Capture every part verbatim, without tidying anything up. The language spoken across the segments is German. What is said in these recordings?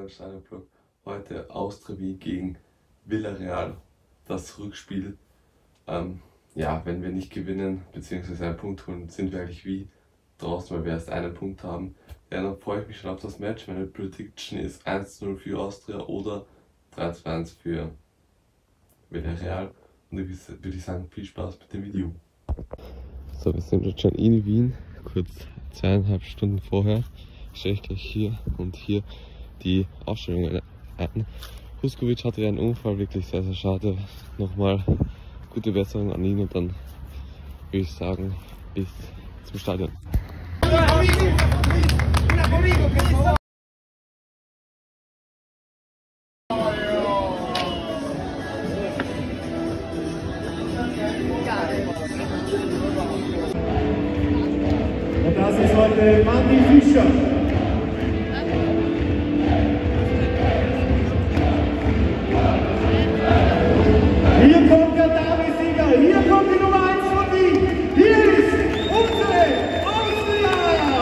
neuen Stadionvlog. Heute Austria Wien gegen Villarreal. Das Rückspiel. Ähm, ja, wenn wir nicht gewinnen bzw. einen Punkt holen, sind wir eigentlich wie draußen, weil wir erst einen Punkt haben. Ja, dann freue ich mich schon auf das Match. Meine Prediction ist eins zu null für Austria oder drei zu eins für Villarreal. Und dann würde ich sagen, viel Spaß mit dem Video. So, wir sind jetzt schon in Wien, kurz zweieinhalb Stunden vorher. Stelle ich gleich hier und hier die Ausstellung ein. Huskovic hatte ja einen Unfall, wirklich sehr, sehr schade. Nochmal gute Besserung an ihn und dann würde ich sagen, bis zum Stadion. Und das ist heute Mandy Fischer. Hier kommt der Derby-Sieger, hier kommt die Nummer eins von Wien. Hier ist unsere Austria!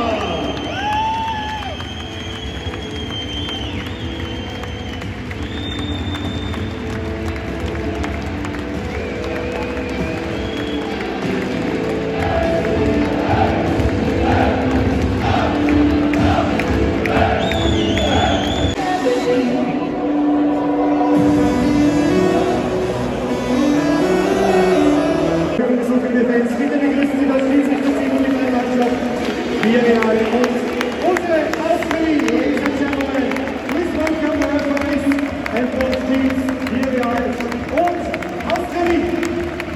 Bitte begrüßen Sie das Schiedsrichterteam mit der Mannschaft. Wir gerade uns unsere Austria, ladies and gentlemen. Please welcome the referees and both teams. Here we are und Austria.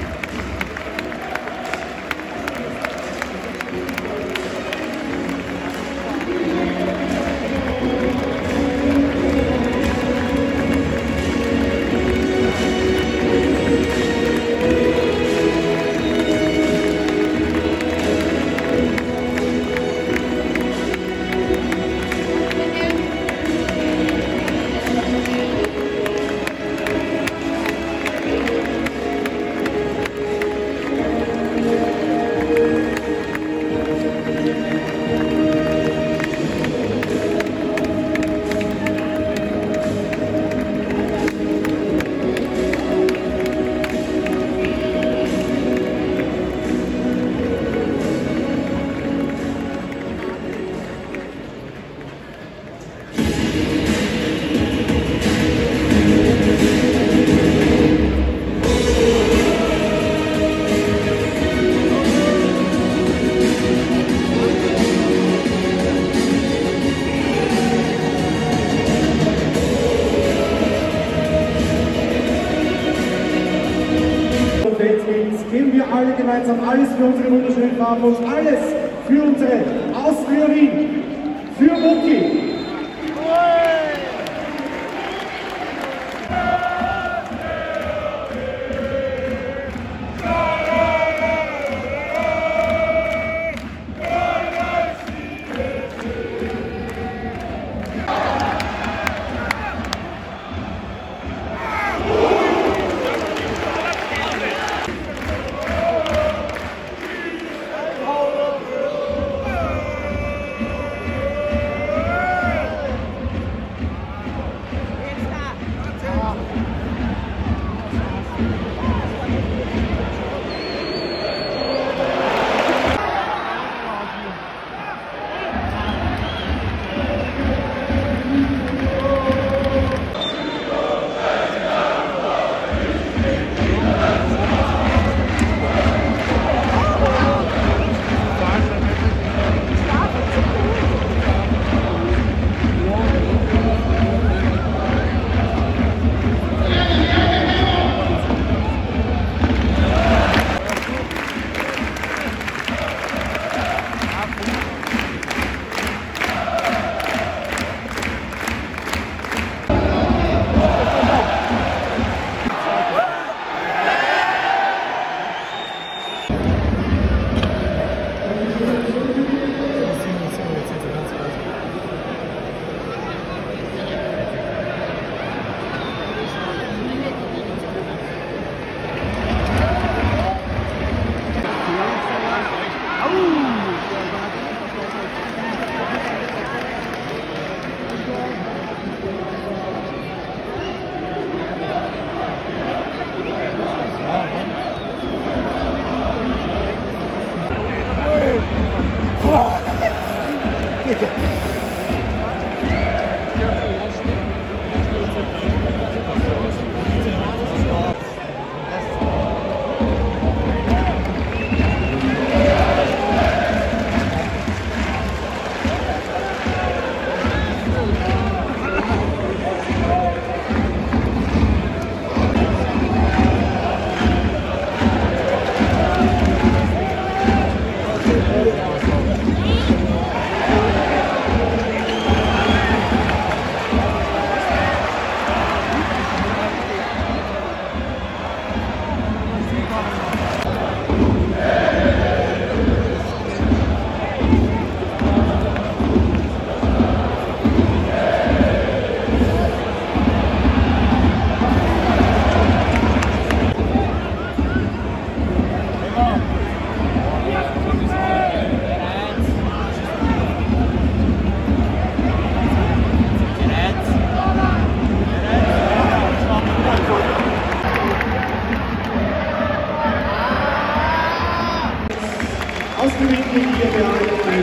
Geben wir alle gemeinsam alles für unsere wunderschönen Farben und alles für unsere Austria Wien, für Mucki.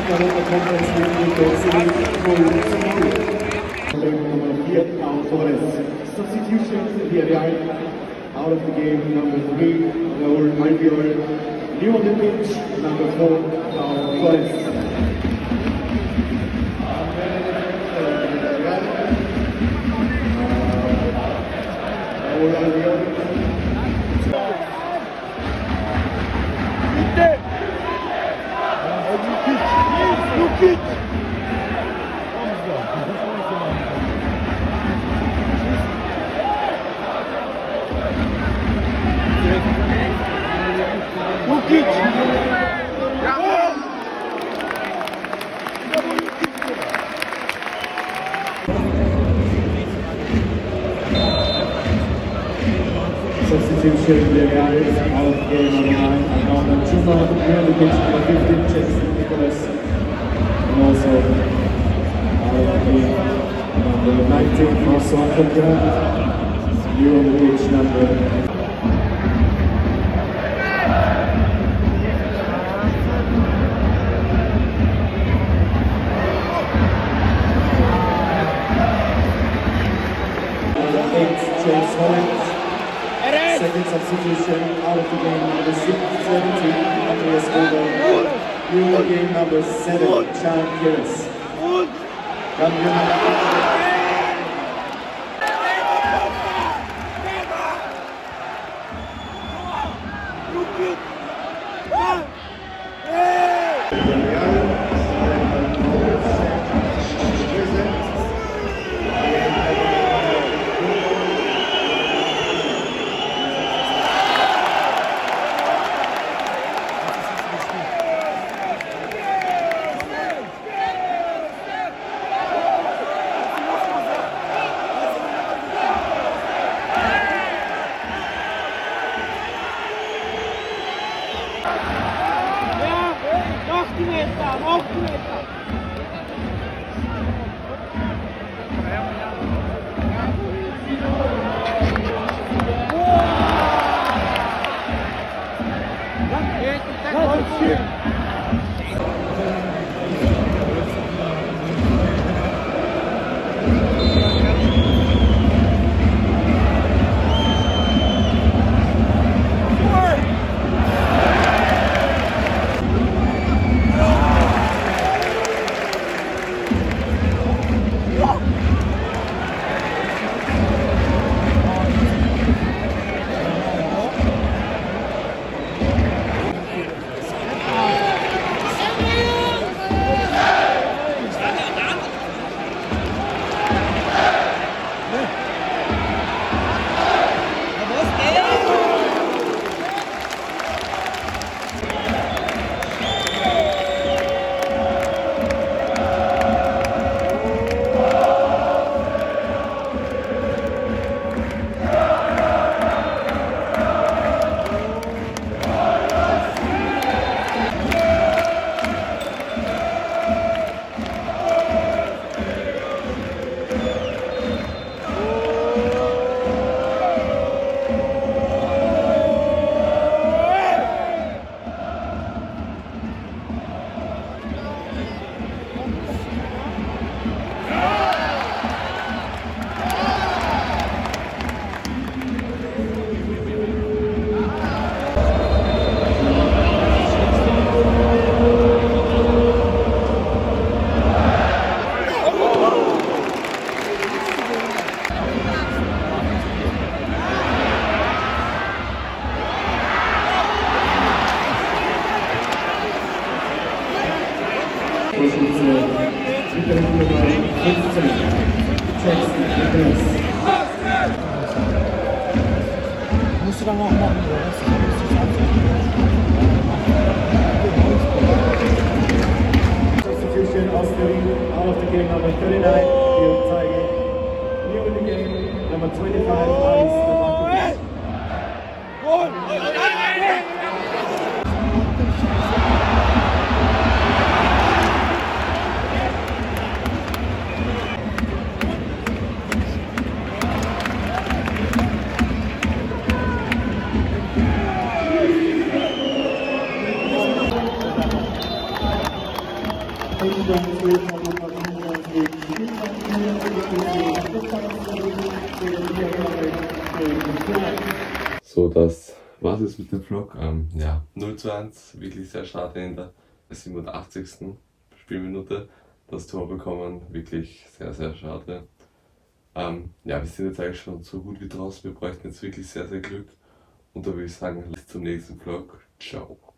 Europa Conference League with the City Goal to number vier, Pau Torres. Substitution, Villarreal. Out of the game, number three, Raúl Albiol. New on the pitch, number four, Pau Torres. Raúl Albiol. Substitution, Villarreal is out of the game on nine, and number two, on the pitch, number fifteen, Chelsea Nicholas, and also out of the game, number nineteen, François Fontaine, new on the pitch, number eight, James Holland. Second substitution, out of the game, number seventeen, Andreas Golden. New in the game, number seven, Chan Kiris. Substitution, Australian, out of the game, number thirty-nine, Leon Zeige. New in the game, number twenty-five, Aris Novakovic. So, das war's jetzt mit dem Vlog. Ähm, ja, null zu eins, wirklich sehr schade in der siebenundachtzigsten Spielminute das Tor bekommen. Wirklich sehr, sehr schade. Ähm, ja, wir sind jetzt eigentlich schon so gut wie draußen. Wir bräuchten jetzt wirklich sehr, sehr Glück. Und da würde ich sagen, bis zum nächsten Vlog. Ciao.